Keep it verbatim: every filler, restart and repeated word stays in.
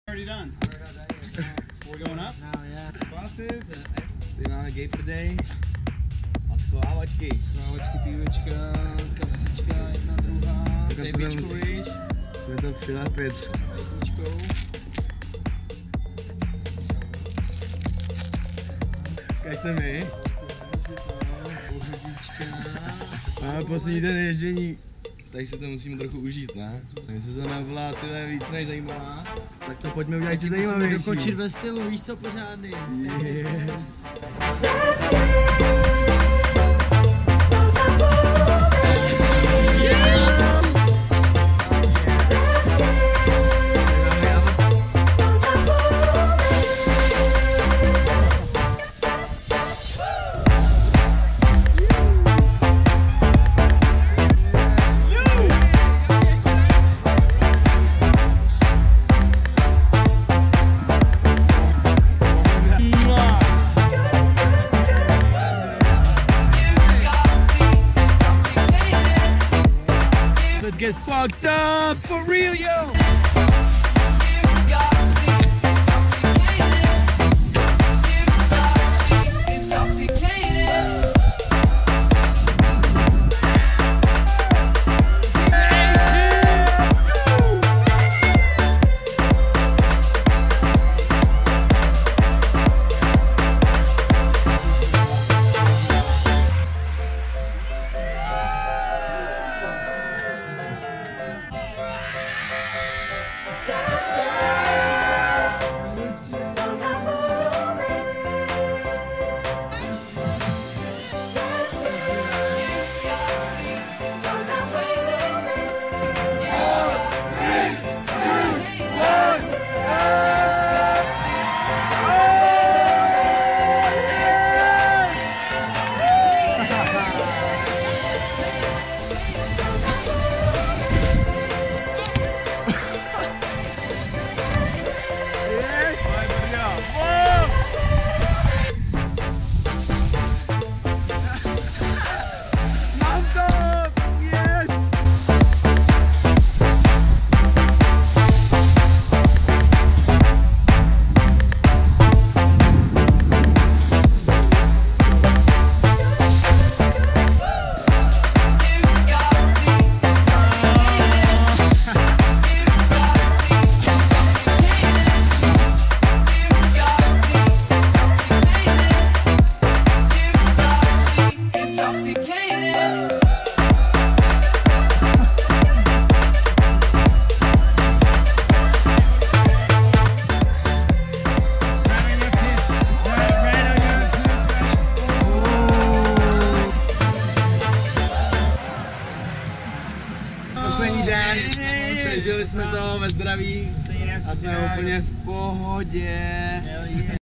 Already done. We're going up? Now, yeah. Glasses. Tady máme gay per day. A schovávačky. Schovávačky, pívečka, kapsička, jedna, druhá. Tebičku, víš? Jsme to přilepit. Tebičkou. Kaj se mi? Pohodička. Máme poslední den ježdění. Tady si to musíme trochu užít, ne? Takže se to navlá tyhle víc než zajímavá. Tak to pojďme udělat ještě zajímavější. Musíme dokončit ve stylu, víš co, pořádný. Yes. Let's get fucked up for real, yo! Poslední den, přežili jsme to ve zdraví a jsme úplně v pohodě.